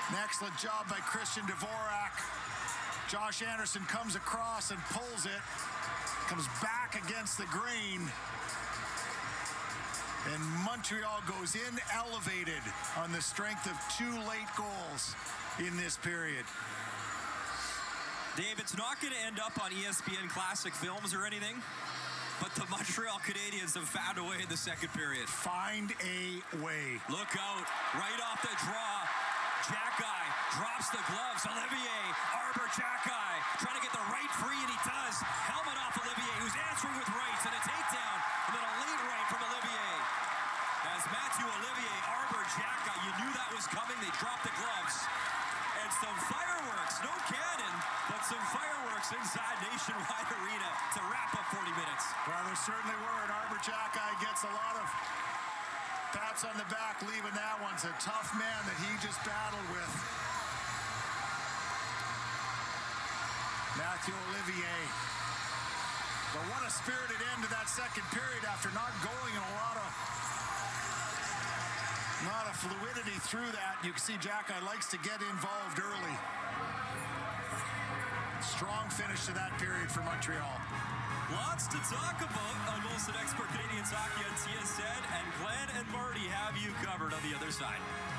An excellent job by Christian Dvorak. Josh Anderson comes across and pulls it. Comes back against the grain. And Montreal goes in elevated on the strength of 2 late goals in this period. Dave, it's not going to end up on ESPN Classic Films or anything, but the Montreal Canadiens have found a way in the second period. Find a way. Look out. Right off the draw. Xhekaj drops the gloves. Olivier Arber-Xhekaj trying to get the right free, and he does. Helmet off Olivier, who's answering with rights, and a takedown, and then a late right from Olivier. As Matthew Olivier Arber-Xhekaj, you knew that was coming. They dropped the gloves. And some fireworks, no cannon, but some fireworks inside Nationwide Arena to wrap up 40 minutes. Well, there certainly were, and Arber-Xhekaj gets a lot of pats on the back, leaving that one. It's a tough man that he just battled with. Matthew Olivier. But what a spirited end to that second period after not going in a lot of fluidity through that. You can see Xhekaj likes to get involved early. Strong finish to that period for Montreal. Lots to talk about on Molson Expert Canadiens Hockey on TSN, and Glenn and Marty have you covered on the other side.